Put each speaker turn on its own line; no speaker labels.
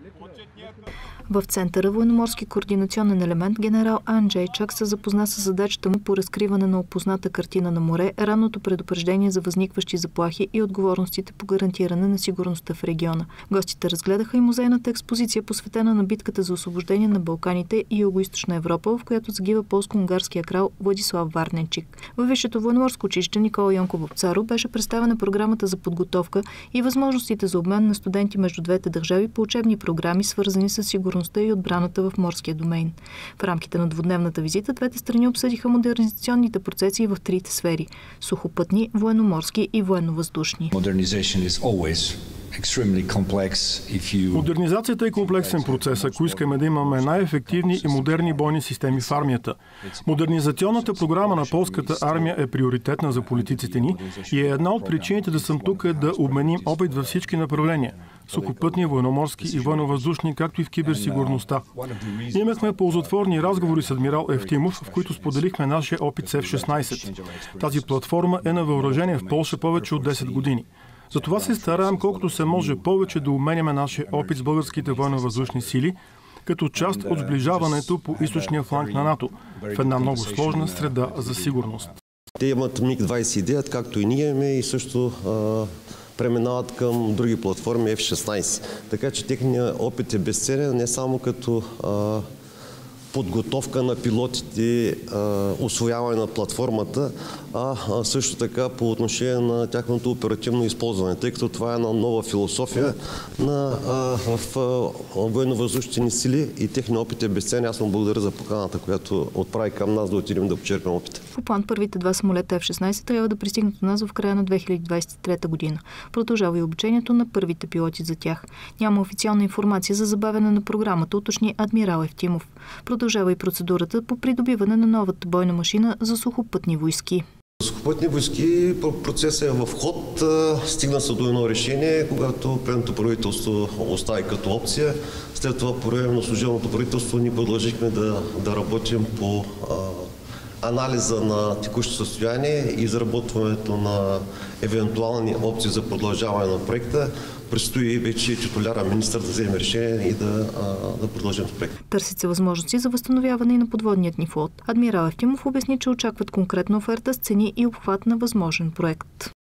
В центъра военноморски координационен елемент генерал Анджей Чак се запозна с задачата му по разкриване на опозната картина на море, ранното предупреждение за възникващи заплахи и отговорностите по гарантиране на сигурността в региона. Гостите разгледаха и музейната експозиция, посветена на битката за освобождение на Балканите и Югоизточна Европа, в която загива полско-унгарския крал Владислав Варненчик. Във Висшето военноморско училище Никола Йонков Вапцаров беше представена програмата за подготовка и възможностите за обмен на студенти между двете държави по учебни програми, свързани с сигурността и отбраната в морския домейн. В рамките на двудневната визита двете страни обсъдиха модернизационните процеси в трите сфери – сухопътни, военноморски и военновъздушни.
Модернизацията е комплексен процес, ако искаме да имаме най-ефективни и модерни бойни системи в армията. Модернизационната програма на полската армия е приоритетна за политиците ни и е една от причините да съм тук да обменим опит във всички направления – сухопътни, военноморски и военновъздушни, както и в киберсигурността. Имахме ползотворни разговори с адмирал Евтимов, в които споделихме нашия опит с F-16. Тази платформа е на въоръжение в Полша повече от 10 години. Затова се стараем колкото се може повече да обменяме нашия опит с българските военновъздушни сили, като част от сближаването по източния фланг на НАТО, в една много сложна среда за сигурност.
Те имат МиГ-29, както и ние имаме, и също преминават към други платформи F-16. Така че техният опит е безценен, не само като подготовка на пилотите, усвояване на платформата, а също така по отношение на тяхното оперативно използване, тъй като това е една нова философия в военновъздушните ни сили и техният опит е безценен. Аз му благодаря за поканата, която отправи към нас да отидем да почерпим опита.
По план първите два самолета F-16 трябва да пристигнат у нас в края на 2023 година. Продължава и обучението на първите пилоти за тях. Няма официална информация за забавяне на програмата, уточни адмирал Евтимов. Продължава и процедурата по придобиване на новата бойна машина за сухопътни войски.
Сухопътни войски, процесът е в ход. Стигна се до едно решение, когато предното правителство остави като опция. След това по време на служебното правителство ние продължихме да работим по анализа на текущото състояние и изработването на евентуални опции за продължаване на проекта. Предстои вече титуляра министър да вземе решение и да продължим с проекта.
Търсят се възможности за възстановяване и на подводният ни флот. Адмирал Евтимов обясни, че очакват конкретна оферта с цени и обхват на възможен проект.